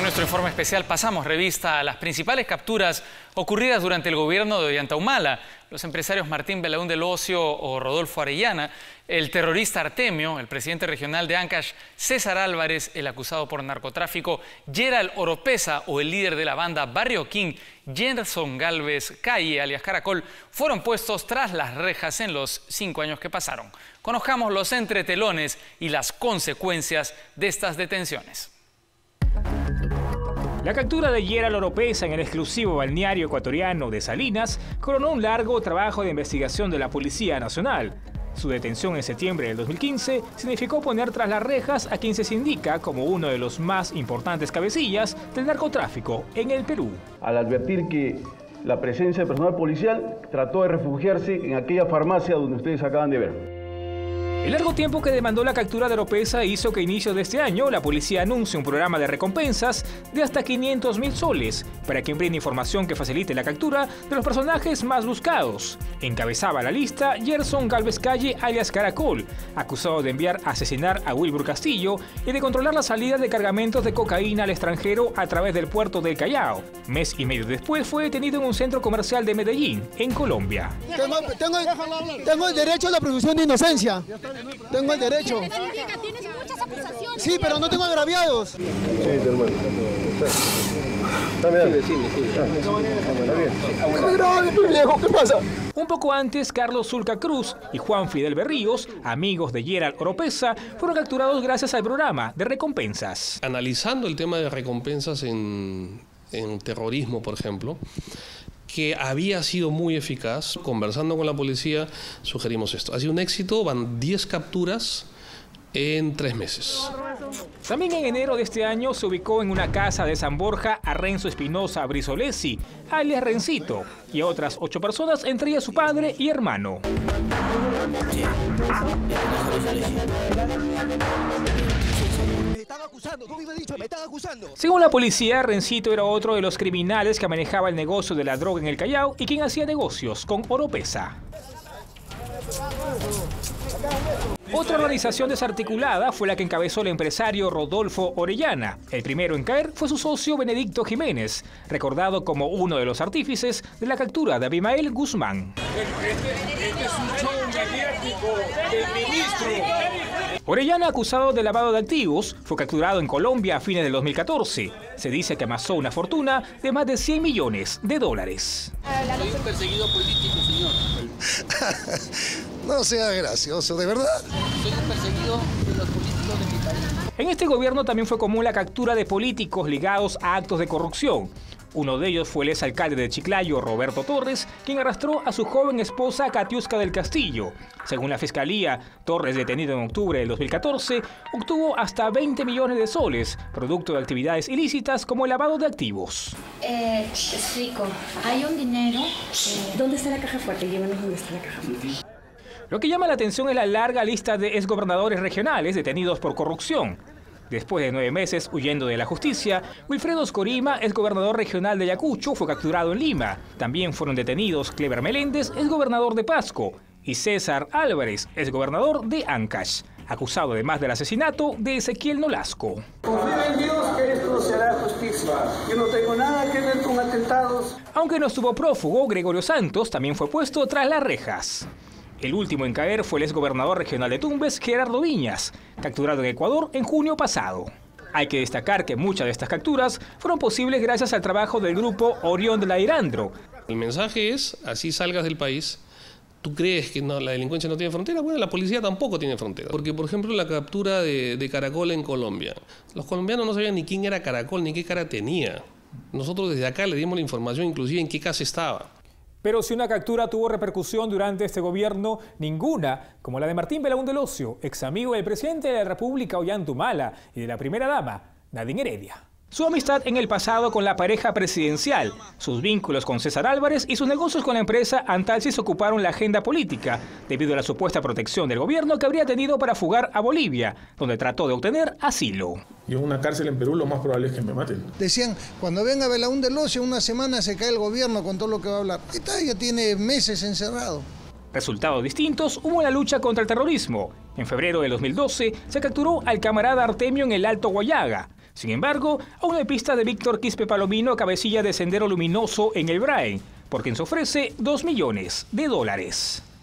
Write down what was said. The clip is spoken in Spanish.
nuestro informe especial pasamos revista a las principales capturas ocurridas durante el gobierno de Ollanta Humala. Los empresarios Martín Belaúnde del Ocio o Rodolfo Arellana, el terrorista Artemio, el presidente regional de Ancash, César Álvarez, el acusado por narcotráfico, Gerald Oropesa o el líder de la banda Barrio King, Gerson Galvez Calle, alias Caracol, fueron puestos tras las rejas en los 5 años que pasaron. Conozcamos los entretelones y las consecuencias de estas detenciones. La captura de Gerald Oropesa en el exclusivo balneario ecuatoriano de Salinas coronó un largo trabajo de investigación de la Policía Nacional. Su detención en septiembre del 2015 significó poner tras las rejas a quien se indica como uno de los más importantes cabecillas del narcotráfico en el Perú. Al advertir que la presencia de personal policial, trató de refugiarse en aquella farmacia donde ustedes acaban de ver. El largo tiempo que demandó la captura de Oropesa hizo que a inicios de este año la policía anuncie un programa de recompensas de hasta 500.000 soles para quien brinde información que facilite la captura de los personajes más buscados. Encabezaba la lista Gerson Galvez Calle, alias Caracol, acusado de enviar a asesinar a Wilbur Castillo y de controlar la salida de cargamentos de cocaína al extranjero a través del puerto del Callao. Mes y medio después fue detenido en un centro comercial de Medellín, en Colombia. Tengo el derecho a la presunción de inocencia. Tengo el derecho. Tienes muchas acusaciones. Sí, pero no tengo agraviados. Sí, hermano. Está bien. ¿Qué pasa? Un poco antes, Carlos Zulca Cruz y Juan Fidel Berríos, amigos de Gerald Oropesa, fueron capturados gracias al programa de recompensas. Analizando el tema de recompensas en terrorismo, por ejemplo, que había sido muy eficaz, conversando con la policía, sugerimos esto. Ha sido un éxito, van 10 capturas en 3 meses. También en enero de este año se ubicó en una casa de San Borja a Renzo Espinosa Brisolesi, alias Rencito, y a otras 8 personas, entre ellas su padre y hermano. Según la policía, Rencito era otro de los criminales que manejaba el negocio de la droga en el Callao y quien hacía negocios con Oropesa. Otra organización desarticulada fue la que encabezó el empresario Rodolfo Orellana. El primero en caer fue su socio Benedicto Jiménez, recordado como uno de los artífices de la captura de Abimael Guzmán. Este es un show mediático del ministro. Orellana, acusado de lavado de activos, fue capturado en Colombia a fines del 2014. Se dice que amasó una fortuna de más de $100 millones. Soy un perseguido político, señor. No sea gracioso, ¿de verdad? Soy un perseguido de los políticos de mi país. En este gobierno también fue común la captura de políticos ligados a actos de corrupción. Uno de ellos fue el exalcalde de Chiclayo, Roberto Torres, quien arrastró a su joven esposa Katiuska del Castillo. Según la Fiscalía, Torres, detenido en octubre del 2014, obtuvo hasta 20 millones de soles, producto de actividades ilícitas como el lavado de activos. Te explico. Hay un dinero... ¿Dónde está la caja fuerte? Llévanos dónde está la caja fuerte. Lo que llama la atención es la larga lista de exgobernadores regionales detenidos por corrupción. Después de 9 meses huyendo de la justicia, Wilfredo Oscorima, exgobernador regional de Ayacucho, fue capturado en Lima. También fueron detenidos Cleber Meléndez, exgobernador de Pasco, y César Álvarez, exgobernador de Ancash, acusado además del asesinato de Ezequiel Nolasco. Confío en Dios que esto será justicia. Yo no tengo nada que ver con atentados. Aunque no estuvo prófugo, Gregorio Santos también fue puesto tras las rejas. El último en caer fue el exgobernador regional de Tumbes, Gerardo Viñas, capturado en Ecuador en junio pasado. Hay que destacar que muchas de estas capturas fueron posibles gracias al trabajo del grupo Orión de la Irandro. El mensaje es, así salgas del país, ¿tú crees que no, la delincuencia no tiene frontera? Bueno, la policía tampoco tiene frontera. Porque, por ejemplo, la captura de Caracol en Colombia. Los colombianos no sabían ni quién era Caracol, ni qué cara tenía. Nosotros desde acá le dimos la información, inclusive en qué casa estaba. Pero si una captura tuvo repercusión durante este gobierno, ninguna, como la de Martín Belaúnde del Ocio, ex amigo del presidente de la República Ollanta Humala y de la primera dama, Nadine Heredia. Su amistad en el pasado con la pareja presidencial, sus vínculos con César Álvarez y sus negocios con la empresa Antalsis ocuparon la agenda política debido a la supuesta protección del gobierno que habría tenido para fugar a Bolivia, donde trató de obtener asilo. Yo en una cárcel en Perú lo más probable es que me maten. Decían, cuando venga Belaúnde del Ocio, una semana se cae el gobierno con todo lo que va a hablar. Esta ya tiene meses encerrado. Resultados distintos hubo en la lucha contra el terrorismo. En febrero de 2012 se capturó al camarada Artemio en el Alto Guayaga. Sin embargo, aún hay pista de Víctor Quispe Palomino, cabecilla de Sendero Luminoso en el Brain, por quien se ofrece $2 millones.